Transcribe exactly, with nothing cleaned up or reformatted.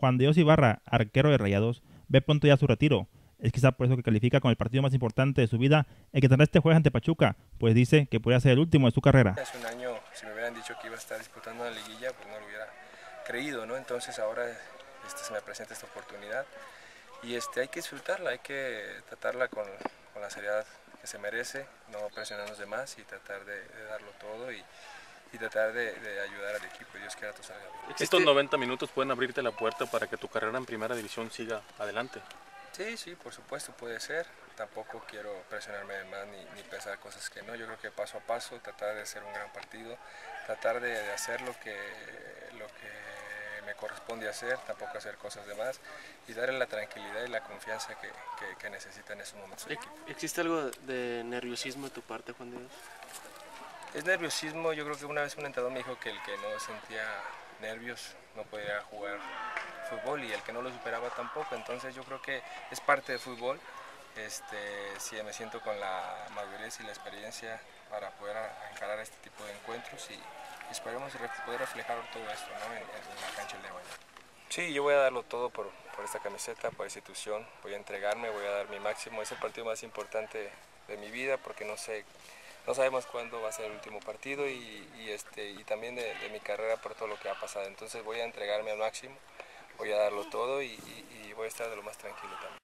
Juan Dios Ibarra, arquero de Rayados, ve pronto ya su retiro. Es quizá por eso que califica con el partido más importante de su vida, el que tendrá este jueves ante Pachuca, pues dice que podría ser el último de su carrera. Hace un año, si me hubieran dicho que iba a estar disputando la liguilla, pues no lo hubiera creído, ¿no? Entonces ahora este, se me presenta esta oportunidad y este, hay que disfrutarla, hay que tratarla con, con la seriedad que se merece, no presionarnos de más y tratar de, de darlo todo y, y tratar de, de ayudar al equipo y Dios quiera todo salga bien. Estos este, noventa minutos pueden abrirte la puerta para que tu carrera en primera división siga adelante. Sí, sí, por supuesto puede ser. Tampoco quiero presionarme de más ni, ni pensar cosas que no. Yo creo que paso a paso, tratar de hacer un gran partido, tratar de, de hacer lo que, lo que me corresponde hacer, tampoco hacer cosas de más y darle la tranquilidad y la confianza que, que, que necesita en esos momentos. ¿Existe algo de nerviosismo de tu parte, Juan Dios? Es nerviosismo. Yo creo que una vez un entrenador me dijo que el que no sentía nervios no podía jugar fútbol y el que no lo superaba tampoco, entonces yo creo que es parte del fútbol. Este, sí, me siento con la madurez y la experiencia para poder encarar este tipo de encuentros y esperemos poder reflejar todo esto, ¿no? en, en la cancha de mañana. Sí, yo voy a darlo todo por, por esta camiseta, por esta institución, voy a entregarme, voy a dar mi máximo. Es el partido más importante de mi vida porque no sé, no sabemos cuándo va a ser el último partido y, y, este, y también de, de mi carrera por todo lo que ha pasado, entonces voy a entregarme al máximo, voy a darlo todo y, y, y voy a estar de lo más tranquilo también.